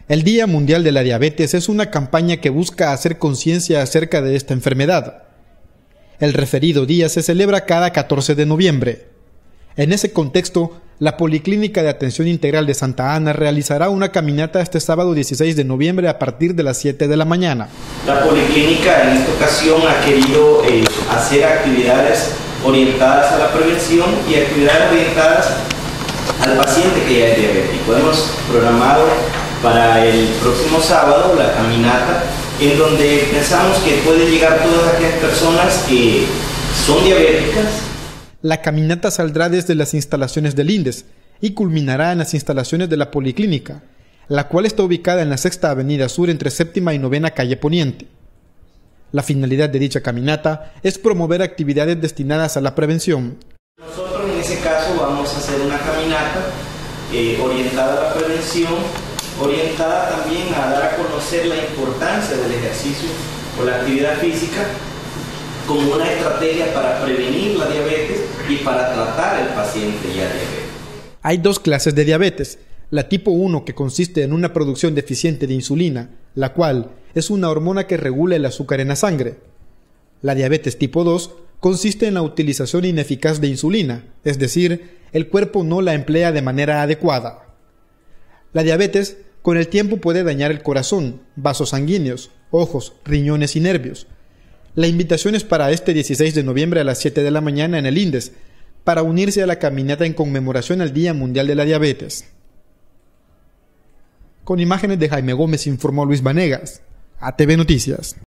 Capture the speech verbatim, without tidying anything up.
El Día Mundial de la Diabetes es una campaña que busca hacer conciencia acerca de esta enfermedad. El referido día se celebra cada catorce de noviembre. En ese contexto, la Policlínica de Atención Integral de Santa Ana realizará una caminata este sábado dieciséis de noviembre a partir de las siete de la mañana. La Policlínica en esta ocasión ha querido eh, hacer actividades orientadas a la prevención y actividades orientadas al paciente que ya es diabético. Hemos programado para el próximo sábado la caminata, en donde pensamos que pueden llegar todas aquellas personas que son diabéticas. La caminata saldrá desde las instalaciones del INDES y culminará en las instalaciones de la Policlínica, la cual está ubicada en la Sexta Avenida Sur entre Séptima y Novena Calle Poniente. La finalidad de dicha caminata es promover actividades destinadas a la prevención. Nosotros en ese caso vamos a hacer una caminata eh, orientada a la prevención, orientada también a dar a conocer la importancia del ejercicio o la actividad física como una estrategia para prevenir la diabetes y para tratar al paciente ya diabético. Hay dos clases de diabetes: la tipo uno, que consiste en una producción deficiente de insulina, la cual es una hormona que regula el azúcar en la sangre. La diabetes tipo dos consiste en la utilización ineficaz de insulina, es decir, el cuerpo no la emplea de manera adecuada. La diabetes con el tiempo puede dañar el corazón, vasos sanguíneos, ojos, riñones y nervios. La invitación es para este dieciséis de noviembre a las siete de la mañana en el INDES, para unirse a la caminata en conmemoración al Día Mundial de la Diabetes. Con imágenes de Jaime Gómez informó Luis Vanegas, A T V Noticias.